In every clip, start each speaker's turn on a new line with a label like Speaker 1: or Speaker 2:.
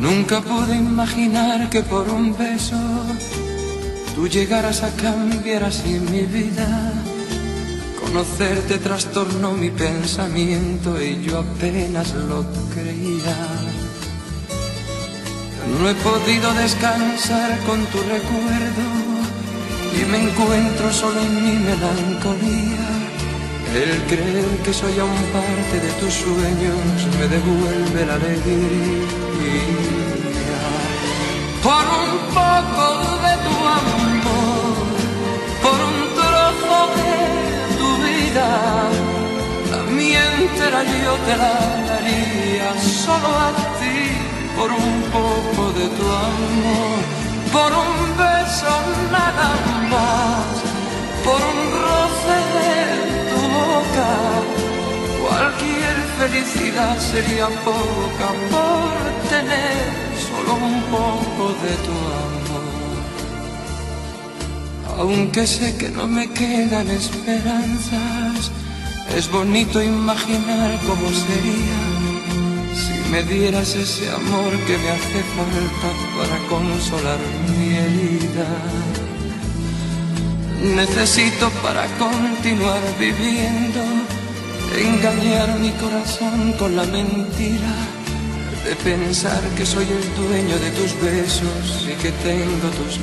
Speaker 1: Nunca pude imaginar que por un beso tú llegaras a cambiar así mi vida. Conocerte trastornó mi pensamiento y yo apenas lo creía. No he podido descansar con tu recuerdo y me encuentro solo en mi melancolía. El creer que soy aún parte de tus sueños me devuelve la alegría. Por un poco de tu amor, por un trozo de tu vida, la mía entera yo te la daría solo a ti. Por un poco de tu amor, por un beso nada más, por un roce de tu boca, cualquier felicidad sería poca por tener solo un poco de tu amor. Aunque sé que no me quedan esperanzas, es bonito imaginar cómo sería si me dieras ese amor que me hace falta para consolar mi herida. Necesito para continuar viviendo engañar mi corazón con la mentira de pensar que soy el dueño de tus besos y que tengo tus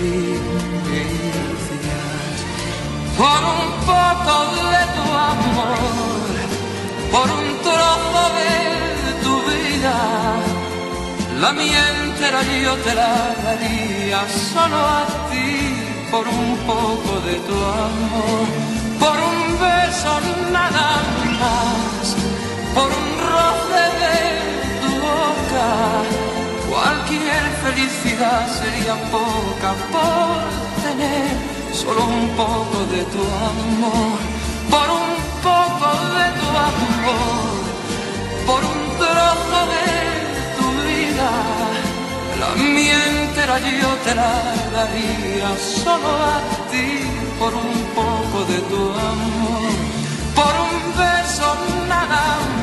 Speaker 1: caricias. Por un poco de tu amor, por un trozo de tu vida, la mía entera yo te la daría solo a ti. Por un poco de tu amor, por un beso nada más, por un roce de tu boca, cualquier felicidad sería poca por tener solo un poco de tu amor. Por un poco de tu amor, por un trozo de tu vida, la mía entera yo te la daría solo a ti. Por un poco de tu amor, por un beso nada más.